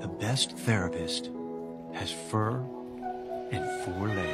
The best therapist has fur and 4 legs.